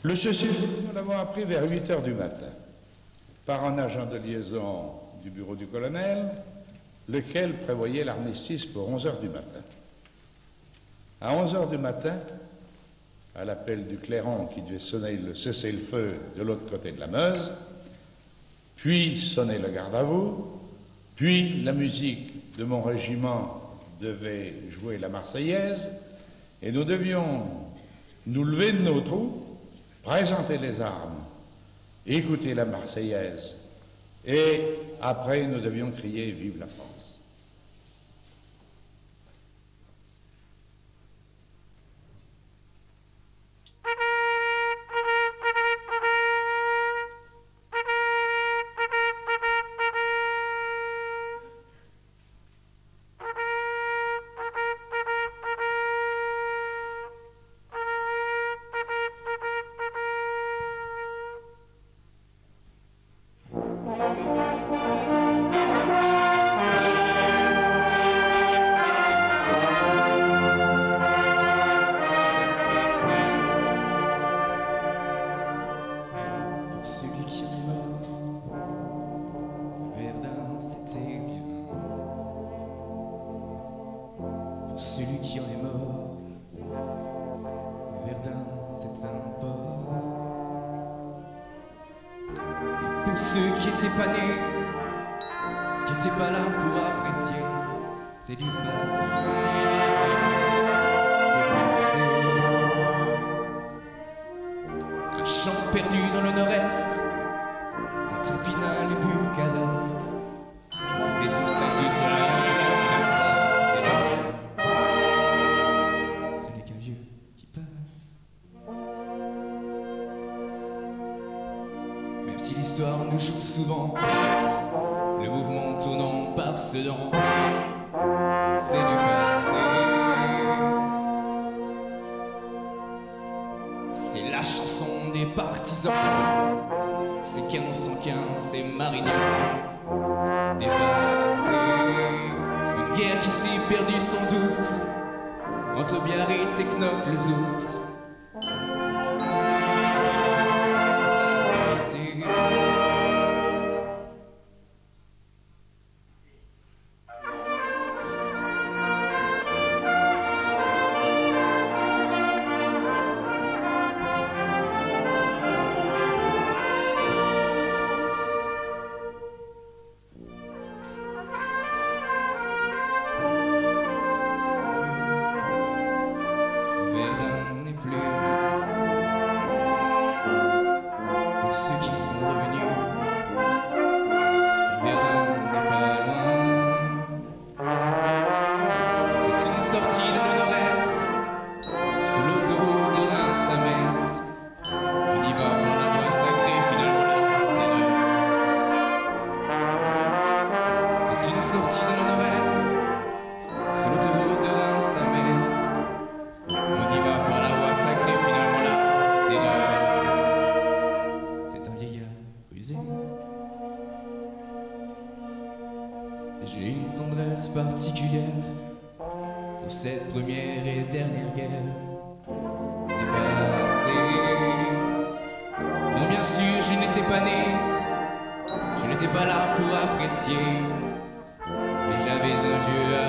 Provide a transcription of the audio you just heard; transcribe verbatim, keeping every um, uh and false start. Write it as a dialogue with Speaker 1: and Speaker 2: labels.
Speaker 1: Le cessez-le-feu, nous l'avons appris vers huit heures du matin, par un agent de liaison du bureau du colonel, lequel prévoyait l'armistice pour onze heures du matin. À onze heures du matin, à l'appel du clairon qui devait sonner le cessez-le-feu de l'autre côté de la Meuse, puis sonner le garde à vous, puis la musique de mon régiment devait jouer la Marseillaise, et nous devions nous lever de nos trous, présenter les armes, écouter la Marseillaise, et après nous devions crier « Vive la France ».
Speaker 2: Celui qui en est mort, Verdun, c'est un port. Et pour ceux qui étaient pas nés, qui étaient pas là pour apprécier, c'est du passé. Un champ perdu dans le nord-est, entre Épinal et Bucarest. C'est une statue sur la même si l'histoire nous joue souvent, le mouvement tournant par Sedan, c'est du passé. C'est la chanson des partisans, c'est quinze cent quinze, c'est Marignan, dépassé. Une guerre qui s'est perdue sans doute, entre Biarritz et Knokke-le-Zout. Ceux qui sont revenus, Verdun n'est pas loin. C'est une sortie dans le nord-est, sur l'autoroute de Reims à Metz. On y va pour la voie sacrée, finalement la terreur. C'est une sortie dans le nord-est, sur l'autoroute de Reims à Metz. On y va pour la voie sacrée, finalement la terreur. J'ai une tendresse particulière pour cette première et dernière guerre dépassée. Non, bien sûr, je n'étais pas né, je n'étais pas là pour apprécier, mais j'avais un vieux